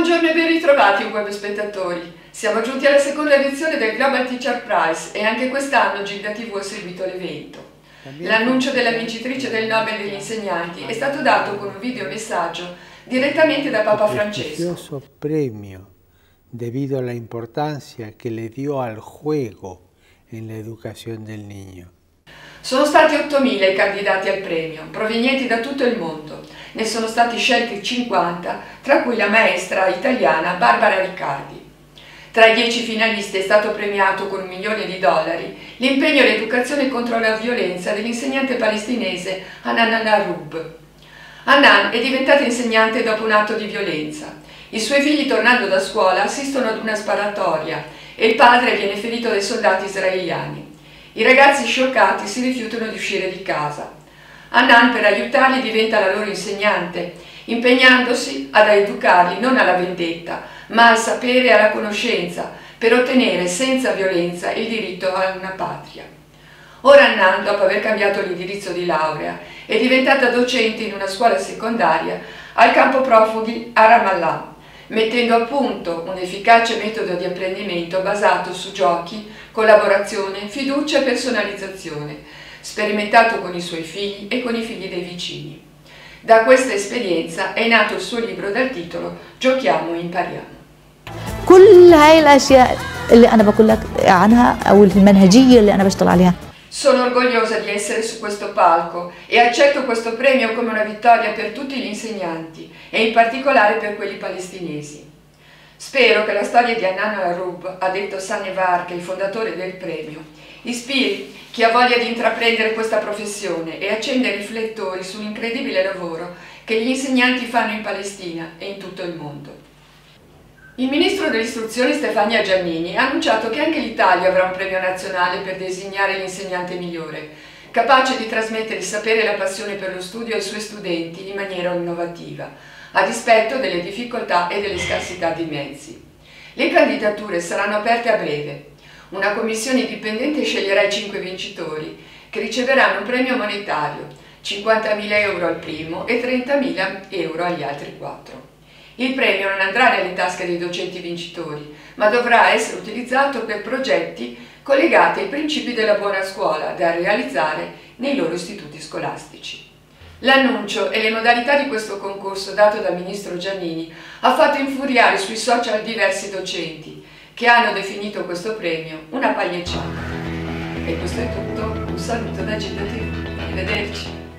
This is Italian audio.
Buongiorno e ben ritrovati web spettatori. Siamo giunti alla seconda edizione del Global Teacher Prize e anche quest'anno Gilda TV ha seguito l'evento. L'annuncio della vincitrice del Nobel degli insegnanti è stato dato con un videomessaggio direttamente da Papa Francesco. Prestigioso premio debido a la importancia que le dio al juego en la educación del niño. Sono stati 8.000 i candidati al premio, provenienti da tutto il mondo. Ne sono stati scelti 50, tra cui la maestra italiana Barbara Riccardi. Tra i 10 finalisti è stato premiato con $1 milione l'impegno all'educazione contro la violenza dell'insegnante palestinese Hanan al-Arub. Hanan è diventata insegnante dopo un atto di violenza. I suoi figli, tornando da scuola, assistono ad una sparatoria e il padre viene ferito dai soldati israeliani. I ragazzi scioccati si rifiutano di uscire di casa. Hanan, per aiutarli, diventa la loro insegnante, impegnandosi ad educarli non alla vendetta, ma al sapere e alla conoscenza, per ottenere senza violenza il diritto a una patria. Ora Hanan, dopo aver cambiato l'indirizzo di laurea, è diventata docente in una scuola secondaria al campo profughi a Ramallah, mettendo a punto un efficace metodo di apprendimento basato su giochi, collaborazione, fiducia e personalizzazione, sperimentato con i suoi figli e con i figli dei vicini. Da questa esperienza è nato il suo libro dal titolo Giochiamo e impariamo. كل هاي الأشياء اللي أنا بقول لك عنها أو المنهجية اللي أنا بشتغل عليها. Sono orgogliosa di essere su questo palco e accetto questo premio come una vittoria per tutti gli insegnanti e in particolare per quelli palestinesi. Spero che la storia di Hanan al-Arub, ha detto Sani Vark, il fondatore del premio, ispiri chi ha voglia di intraprendere questa professione e accenda i riflettori sull'incredibile lavoro che gli insegnanti fanno in Palestina e in tutto il mondo. Il ministro dell'istruzione Stefania Giannini ha annunciato che anche l'Italia avrà un premio nazionale per designare l'insegnante migliore, capace di trasmettere il sapere e la passione per lo studio ai suoi studenti in maniera innovativa, a dispetto delle difficoltà e delle scarsità di mezzi. Le candidature saranno aperte a breve. Una commissione indipendente sceglierà i 5 vincitori, che riceveranno un premio monetario, 50.000 euro al primo e 30.000 euro agli altri 4. Il premio non andrà nelle tasche dei docenti vincitori, ma dovrà essere utilizzato per progetti collegati ai principi della buona scuola da realizzare nei loro istituti scolastici. L'annuncio e le modalità di questo concorso dato dal ministro Giannini ha fatto infuriare sui social diversi docenti che hanno definito questo premio una pagliacciata. E questo è tutto, un saluto da Gilda TV, arrivederci.